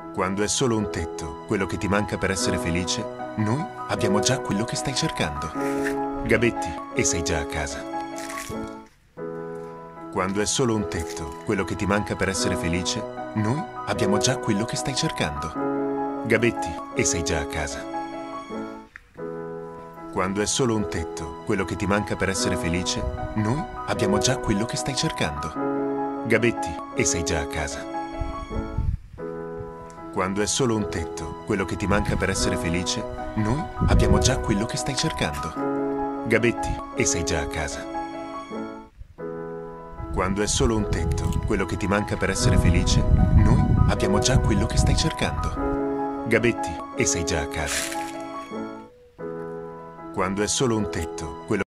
Quando è solo un tetto quello che ti manca per essere felice, noi abbiamo già quello che stai cercando. Gabetti, e sei già a casa. Quando è solo un tetto quello che ti manca per essere felice, noi abbiamo già quello che stai cercando. Gabetti, e sei già a casa. Quando è solo un tetto quello che ti manca per essere felice, noi abbiamo già quello che stai cercando. Gabetti, e sei già a casa. Quando è solo un tetto quello che ti manca per essere felice, noi abbiamo già quello che stai cercando. Gabetti, e sei già a casa. Quando è solo un tetto quello che ti manca per essere felice, noi abbiamo già quello che stai cercando. Gabetti, e sei già a casa. Quando è solo un tetto quello